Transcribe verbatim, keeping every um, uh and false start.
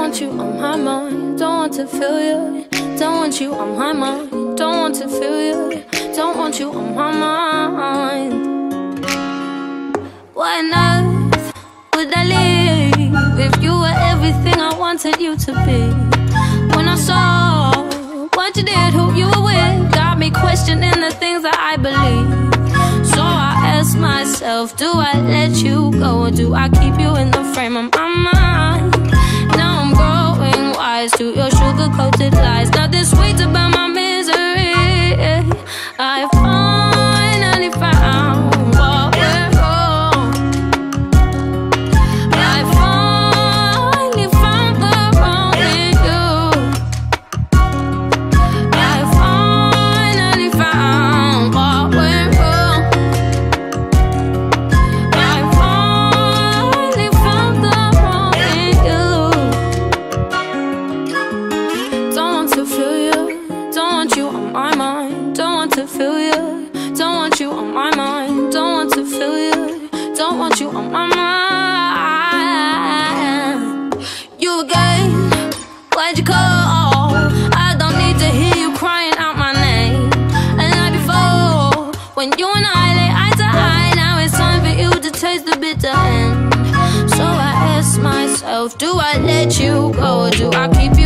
want you on my mind, don't want to feel you. Don't want you on my mind, don't want to feel you. Don't want you on my mind. Why on earth would I leave if you were everything I wanted you to be? When I saw what you did, who you were with, got me questioning the things that I believe. So I ask myself, do I let you go, or do I keep you in the frame of my mind? Now I'm growing wise to your sugar-coated lies. Nothing sweet about my misery. I finally found what went wrong. I finally found the wrong in you. I finally found what went wrong. I finally found the wrong in you. Don't want to feel you, don't want you on my mind, don't want to feel you, don't want you on my mind, don't want to feel you, don't want you on my mind. You again, why'd you call? I don't need to hear you crying out my name. And like before, when you and I lay eye to eye, now it's time for you to taste the bitter end. So I ask myself, do I let you go, or do I keep